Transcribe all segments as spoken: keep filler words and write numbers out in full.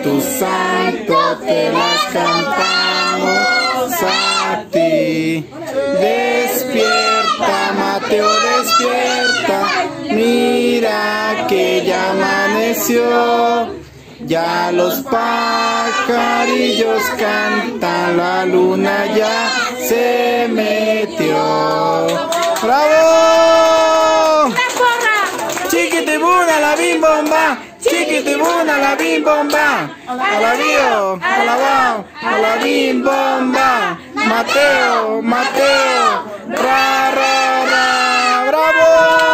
Espíritu Santo, te las cantamos a ti. Despierta, Mateo, despierta, mira que ya amaneció. Ya los pajarillos cantan, la luna ya se metió. ¡Bravo! Chiquitibuna la bim bomba, chiquitibuna la bim bomba. A la bio, a la bao, a la bim bomba. Mateo, Mateo, ra, ra, ra, bravo.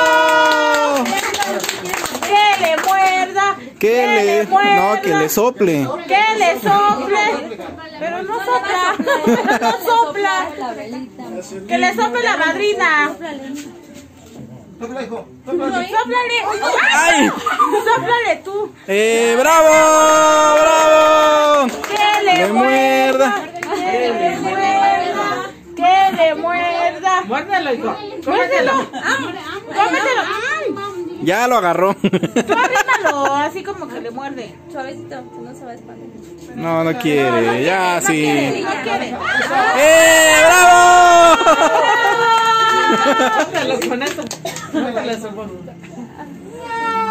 Que le muerda. Que le, no, que le sople. Que le sople. Pero no sopla. No sopla. Que le sople la madrina. Sopla, hijo. Sóplale. ¡Ay! Sóplale tú. ¡Eh, bravo! ¡Bravo! Que le ¡Le muerda! Que le muerda. Que le muerda. Muérdelo, hijo. Muérdelo. Cómetelo. Ya lo agarró. Tú arrímalo, así como que le muerde. Suavecito, que no se va a expandir. No, no quiere. Ya, sí. No quiere. ¡Eh, bravo! Muérdelo con eso. Muérdelo eso.